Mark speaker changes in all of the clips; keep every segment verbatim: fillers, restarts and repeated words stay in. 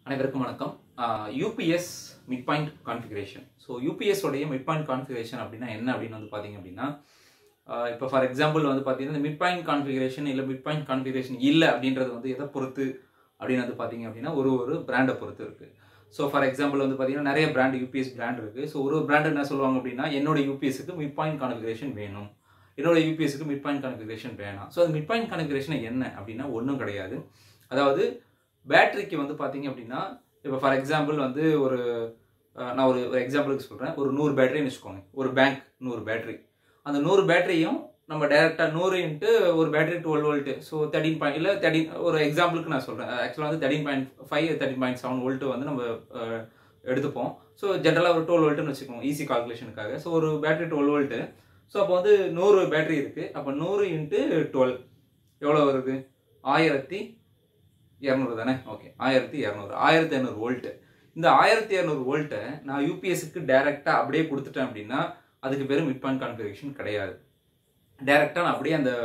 Speaker 1: அனைவருக்கும் வணக்கம். UPS mid point configuration. So UPS உடைய மிட் பாயிண்ட் கான்ஃபிகரேஷன் அப்படின்னா என்ன அப்படின்னு வந்து பார்த்தீங்க அப்படின்னா, இப்போ ஃபார் எக்ஸாம்பிள் வந்து பார்த்தீங்கன்னா இந்த மிட் பாயிண்ட் கான்ஃபிகரேஷன் இல்லை மிட் பாயிண்ட் கான்ஃபிகரேஷன் இல்லை அப்படின்றது வந்து எதை பொறுத்து அப்படின்னு வந்து பார்த்தீங்க அப்படின்னா ஒரு ஒரு பிராண்டை பொறுத்து இருக்குது. ஸோ ஃபார் எக்ஸாம்பிள் வந்து பார்த்தீங்கன்னா நிறைய பிராண்ட் யூபிஎஸ் பிராண்ட் இருக்குது. ஸோ ஒரு ஒரு பிராண்ட் என்ன சொல்லுவாங்க அப்படின்னா என்னோட யூபிஎஸ்க்கு மிட் பாயிண்ட் கான்ஃபிகரேஷன் வேணும், என்னோட யூபிஎஸ்க்கு மிட் பாயிண்ட் கான்ஃபிகரேஷன் வேணாம். ஸோ அது மிட் பாயிண்ட் கான்ஃபிகரேஷன் என்ன அப்படின்னா ஒன்றும் கிடையாது. அதாவது பேட்டரிக்கு வந்து பார்த்தீங்க அப்படின்னா இப்போ ஃபார் எக்ஸாம்பிள் வந்து ஒரு நான் ஒரு ஒரு எக்ஸாம்பிளுக்கு சொல்கிறேன். ஒரு நூறு பேட்டரின்னு வச்சுக்கோங்க, ஒரு பேங்க் நூறு பேட்டரி. அந்த நூறு பேட்டரியும் நம்ம டேரெக்டாக நூறு இன்ட்டு ஒரு battery twelve volt, so thirteen point இல்லை தேர்ட்டின் ஒரு எக்ஸாம்பிளுக்கு நான் சொல்கிறேன். ஆக்சுவலாக வந்து thirteen point five thirteen point seven volt வந்து நம்ம எடுத்துப்போம். ஸோ ஜென்ரலாக ஒரு டுவெல் வோல்ட்டுன்னு வச்சுக்கோங்க ஈஸி கால்குலேஷனுக்காக. ஸோ ஒரு பேட்டரி டுவெல் வோல்ட்டு. ஸோ அப்போ வந்து நூறு பேட்டரி இருக்குது. அப்போ நூறு இன்ட்டு டுவெல் எவ்வளோ வருது? ஆயிரத்தி இரநூறு தானே? ஓகே, ஆயிரத்தி இரநூறு ஆயிரத்தி இரநூறு வோல்ட்டு. இந்த ஆயிரத்தி இரநூறு வோல்ட்டை நான் யூபிஎஸ்க்கு டைரெக்டாக அப்படியே கொடுத்துட்டேன் அப்படின்னா அதுக்கு பேர் மிட் பாயிண்ட் கான்ஃபிகரேஷன் கிடையாது. டைரெக்டாக நான் அப்படியே அந்த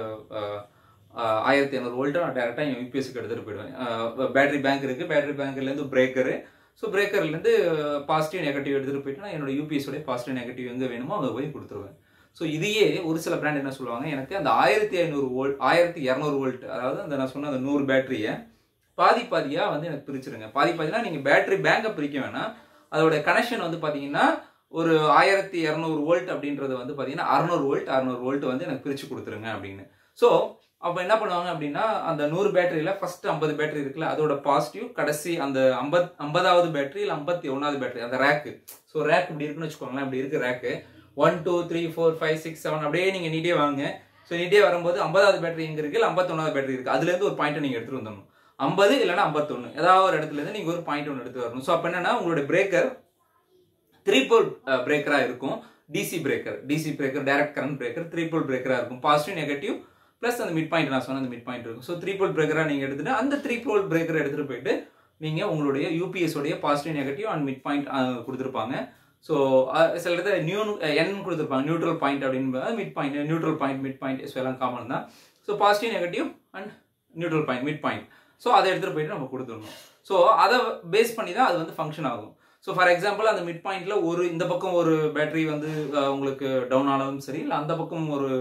Speaker 1: ஆயிரத்தி இரநூறு வோல்ட்டை நான் டேரெக்டாக என் யூபிஎஸ்க்கு எடுத்துகிட்டு போயிடுவேன். பேட்டரி பேங்க் இருக்குது, பேட்டரி பேங்க்லேருந்து பிரேக்கரு, ஸோ பிரேக்கர்லேருந்து பாசிட்டிவ் நெகட்டிவ் எடுத்துகிட்டு போயிட்டு நான் என்னோட யூபிஎஸோடைய பாசிட்டிவ் நெகட்டிவ் எங்கே வேணுமோ அங்கே போய் கொடுத்துருவேன். ஸோ இதையே ஒரு சில பிராண்ட் என்ன சொல்லுவாங்க, எனக்கு அந்த ஆயிரத்தி ஐநூறு வோல்ட் ஆயிரத்தி இரநூறு வோல்ட் அதாவது அந்த நான் சொன்ன அந்த நூறு பேட்டரியை பாதி பாதியாக வந்து எனக்கு பிரிச்சுருங்க. பாதி பாதினா நீங்கள் பேட்டரி பேங்கை பிரிக்க வேணாம், அதோட கனெக்ஷன் வந்து பார்த்தீங்கன்னா ஒரு ஆயிரத்தி இரநூறு வோல்ட் அப்படின்றது வந்து பார்த்தீங்கன்னா அறுநூறு வோல்ட் அறுநூறு வோல்ட் வந்து எனக்கு பிரித்து கொடுத்துருங்க அப்படின்னு. ஸோ அப்போ என்ன பண்ணுவாங்க அப்படின்னா அந்த நூறு பேட்டரியில் ஃபர்ஸ்ட் ஐம்பது பேட்டரி இருக்குல்ல அதோட பாசிட்டிவ், கடைசி அந்த ஐம்பத் ஐம்பதாவது பேட்டரி இல்லை ஐம்பத்தி ஒன்றாவது பேட்டரி அந்த ரேக்கு. ஸோ ரேக் இப்படி இருக்குன்னு வச்சுக்கோங்களேன், இப்படி இருக்கு rack. One two three four five six seven அப்படியே நீங்கள் நீட்டே வாங்க. ஸோ நீட்டே வரும்போது ஐம்பதாவது பேட்டரி எங்கே இருக்குது இல்லை ஐம்பத்தொன்னாவது பேட்டரி இருக்குது, அதுலேருந்து ஒரு பாயிண்ட்டை நீங்கள் எடுத்துகிட்டு வந்துடணும். ஐம்பது இல்லைன்னா ஐம்பத்தொன்று ஏதாவது ஒரு இடத்துலேருந்து நீங்கள் ஒரு பாயிண்ட் ஒன்று எடுத்து வரணும். ஸோ அப்போ என்னன்னா உங்களுடைய பிரேக்கர் த்ரீ போல் பிரேக்கராக இருக்கும். DC breaker DC breaker direct current breaker three pole பிரேக்கராக இருக்கும். பாசிட்டிவ் நெகட்டிவ் ப்ளஸ் அந்த மிட் பாயிண்ட் நான் சொன்ன அந்த மிட் பாயிண்ட் இருக்கும். ஸோ த்ரீ போல் பிரேக்கராக நீங்கள் எடுத்துட்டு அந்த த்ரீ போல் பிரேக்கரை எடுத்துகிட்டு போயிட்டு நீங்கள் உங்களுடைய யூபிஎஸ் உடைய positive negative and mid point கொடுத்துருப்பாங்க. ஸோ சில இடத்துல நியூ என் கொடுத்துருப்பாங்க, நியூட்ரல் பாயிண்ட் அப்படின்னு mid point neutral point mid point so எல்லாம் காமன் தான். So positive negative and neutral point mid point. So அதை எடுத்துகிட்டு போயிட்டு நம்ம கொடுத்துடணும். ஸோ அதை பேஸ் பண்ணி தான் அது வந்து ஃபங்க்ஷன் ஆகும். ஸோ ஃபார் எக்ஸாம்பிள் அந்த மிட் பாயிண்ட்ல ஒரு இந்த பக்கம் ஒரு பேட்டரி வந்து உங்களுக்கு டவுன் ஆனாலும் சரி இல்லை அந்த பக்கம் ஒரு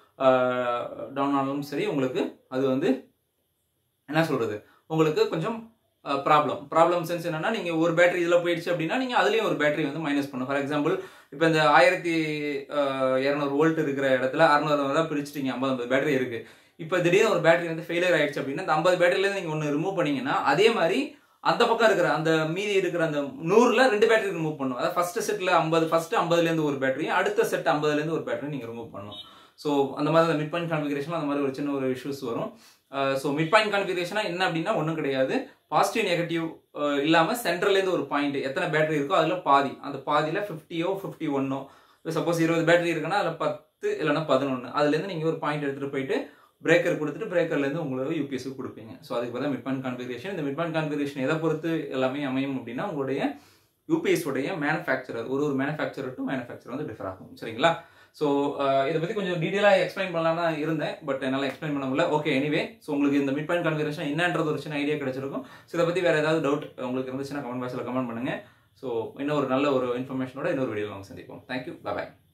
Speaker 1: டவுன் ஆனாலும் சரி உங்களுக்கு அது வந்து என்ன சொல்றது உங்களுக்கு கொஞ்சம் ப்ராப்ளம் ப்ராப்ளம் சென்ஸ் என்னன்னா நீங்கள் ஒரு பேட்டரி இதில் போயிடுச்சு அப்படின்னா நீங்கள் அதுலேயும் ஒரு பேட்டரி வந்து மைனஸ் பண்ணும். ஃபார் எக்ஸாம்பிள் இப்போ இந்த ஆயிரத்தி இரநூறு வோல்ட் இருக்கிற இடத்துல அறுநூறு தான் பிரிச்சுட்டீங்க, ஐம்பது ஐம்பது பேட்டரி இருக்கு. இப்போ திடீர்னு ஒரு பேட்டரி வந்து ஃபெயிலியர் ஆயிடுச்சு அப்படின்னா அந்த ஐம்பது பேட்டரியிலேருந்து நீங்கள் ஒன்று ரிமூவ் பண்ணீங்கன்னா அதே மாதிரி அந்த பக்கம் இருக்கிற அந்த மீதி இருக்கிற அந்த நூறுல ரெண்டு பேட்டரி ரிமூவ் பண்ணும். அதாவது ஃபர்ஸ்ட் செட்ல ஐம்பது ஃபர்ஸ்ட் ஐம்பதுலேருந்து ஒரு பேட்டரி, அடுத்த செட் ஐம்பதுலேருந்து ஒரு பேட்டரி நீங்கள் ரிமூவ் பண்ணணும். ஸோ அந்த மாதிரி அந்த மிட் பாயிண்ட் கான்ஃபிகரேஷன் அந்த மாதிரி ஒரு சின்ன ஒரு இஷ்யூஸ் வரும். ஸோ மிட் பாயிண்ட் கான்ஃபிகரேஷனா என்ன அப்படின்னா ஒன்றும் கிடையாது. பாசிட்டிவ் நெகட்டிவ் இல்லாமல் சென்டர்லேருந்து ஒரு பாயிண்ட் எத்தனை பேட்டரி இருக்கோ அதில் பாதி, அந்த பாதியில் ஃபிஃப்டியோ ஃபிஃப்டி ஒன்னோ இப்போ சப்போஸ் இருபது பேட்டரி இருக்குன்னா அதில் பத்து இல்லைன்னா பதினொன்று அதுலேருந்து நீங்கள் ஒரு பாயிண்ட் எடுத்துகிட்டு போயிட்டு பிரேக்கர் கொடுத்துட்டு பிரேக்கர்லேருந்து உங்களுக்கு யூபிஎஸ்க்கு கொடுப்பீங்க. ஸோ அதுக்கு பார்த்தா மிட் பாயிண்ட் கான்ஃபிகரேஷன். இந்த மிட் பாயிண்ட் கான்ஃபிகரேஷன் எதை பொறுத்து எல்லாமே அமையும் அப்படின்னா உங்களுடைய யூபிஎஸ் உடைய மேனுஃபேக்சரர் ஒரு ஒரு மேனுஃபேக்சரர் டு மேனுஃபேக்சரர் வந்து டிஃபர் ஆகும். சரிங்களா? ஸோ இதை பற்றி கொஞ்சம் டீட்டெயிலாக எக்ஸ்பிளைன் பண்ணலாம் தான் இருந்தேன், பட் என்னால் எக்ஸ்பிளைன் பண்ண முடியல. ஓகே, எனிவே ஸோ உங்களுக்கு இந்த மிட் பாயிண்ட் கான்ஃபிகரேஷன் என்னன்றது ஒரு சின்ன ஐடியா கிடைச்சிருக்கும். ஸோ இதை பற்றி வேறு ஏதாவது டவுட் உங்களுக்கு இருந்துச்சுன்னா கமெண்ட் பாக்ஸில் கமெண்ட் பண்ணுங்கள். ஸோ இன்னும் ஒரு நல்ல ஒரு இன்ஃபர்மேஷனோட இன்னொரு வீடியோவில் நம்ம சந்திப்போம். தேங்க்யூ, பாய்.